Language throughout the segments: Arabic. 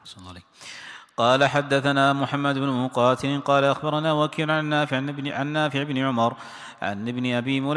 صلى الله عليه. قال حدثنا محمد بن مقاتل قال أخبرنا وكيع عن نافع بن عمر عن ابن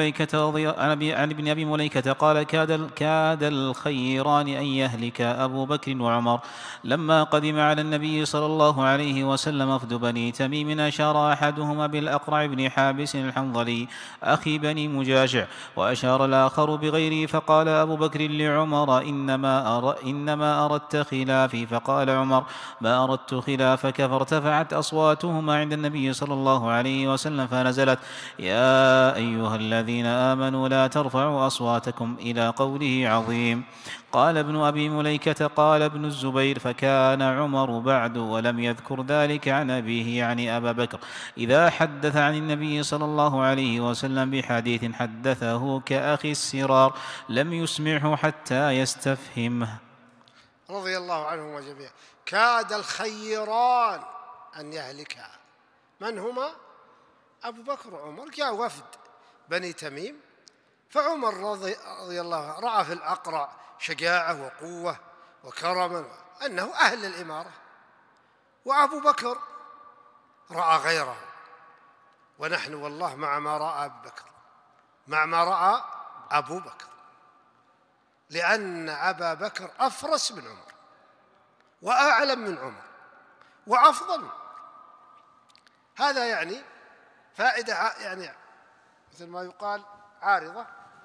أبي مليكة قال كاد الخيران أن يهلك أبو بكر وعمر لما قدم على النبي صلى الله عليه وسلم وفد بني تميم أشار أحدهما بالأقرع بن حابس الحنظلي أخي بني مجاشع وأشار الآخر بغيره فقال أبو بكر لعمر إنما أردت خلافي فقال عمر ما أردت خلافك فارتفعت أصواتهما عند النبي صلى الله عليه وسلم فنزلت يا أيها الذين آمنوا لا ترفعوا أصواتكم إلى قوله عظيم. قال ابن أبي مليكة قال ابن الزبير فكان عمر بعد ولم يذكر ذلك عن أبيه يعني أبا بكر إذا حدث عن النبي صلى الله عليه وسلم بحديث حدثه كأخي السرار لم يسمعه حتى يستفهمه. رضي الله عنهم جميعا. كاد الخيران أن يهلكا، من هما؟ أبو بكر وعمر. جاء وفد بني تميم، فعمر رضي الله عنه رأى في الأقرع شجاعة وقوة وكرما أنه أهل الإمارة، وأبو بكر رأى غيره. ونحن والله مع ما رأى أبو بكر، مع ما رأى أبو بكر، لأن أبا بكر أفرس من عمر وأعلم من عمر وأفضل من عمر. هذا يعني فائدة يعني مثل ما يقال عارضة.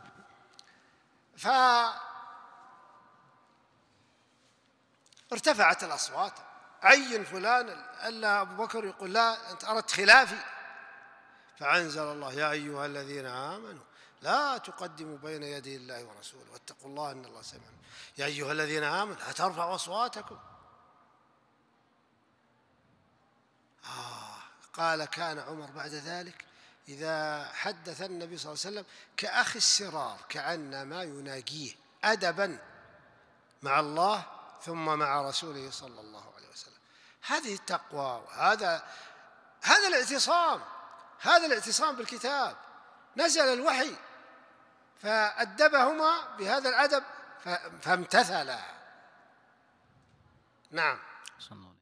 فارتفعت الأصوات، عين فلان ألا أبو بكر يقول لا أنت أردت خلافي، فأنزل الله يا أيها الذين آمنوا لا تقدموا بين يدي الله ورسوله واتقوا الله إن الله سميع. يا أيها الذين آمنوا لا ترفعوا أصواتكم. قال كان عمر بعد ذلك إذا حدث النبي صلى الله عليه وسلم كأخي السرار، كأنما يناجيه أدبا مع الله ثم مع رسوله صلى الله عليه وسلم. هذه التقوى وهذا الاعتصام، هذا الاعتصام بالكتاب. نزل الوحي فأدبهما بهذا الأدب فامتثلا. نعم.